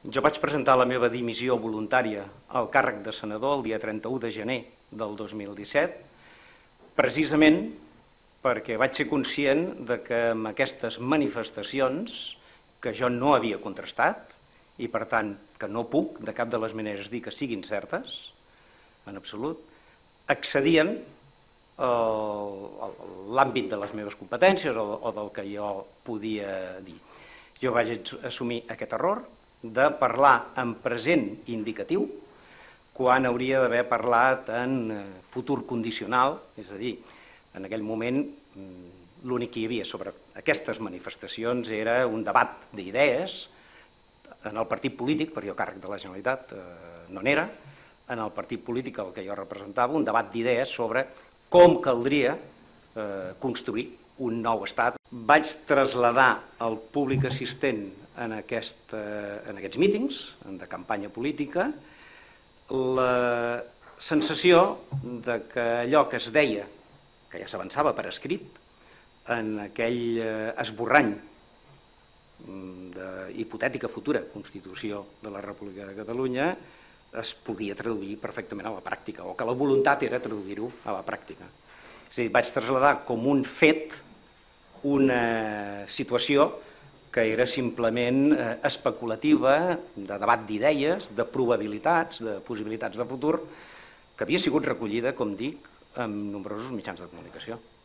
Jo vaig presentar la meva dimissió voluntària al càrrec de senador el dia 31 de gener del 2017, precisament perquè vaig ser conscient de que amb aquestes manifestacions, que jo no havia contrastat, i per tant que no puc de cap de les maneres dir que siguin certes, en absolut, excedien l'àmbit de les meves competències o del que jo podia dir. Jo vaig assumir aquest error de parlar en present indicatiu quan hauria d'haver parlat en futur condicional, és a dir, en aquell moment l'únic que hi havia sobre aquestes manifestacions era un debat d'idees en el partit polític, perquè jo càrrec de la Generalitat no n'era, en el partit polític al que jo representava, un debat d'idees sobre com caldria construir un nou estat. Vaig traslladar al públic assistent en aquests mítings de campanya política la sensació de que allò que es deia, que ja s'avançava per escrit, en aquell esborrany d'hipotètica futura Constitució de la República de Catalunya es podia traduir perfectament a la pràctica, o que la voluntat era traduir-ho a la pràctica. És a dir, vaig traslladar com un fet una situació que era simplement especulativa, de debat d'idees, de probabilitats, de possibilitats de futur, que havia sigut recollida, com dic, en nombrosos mitjans de comunicació.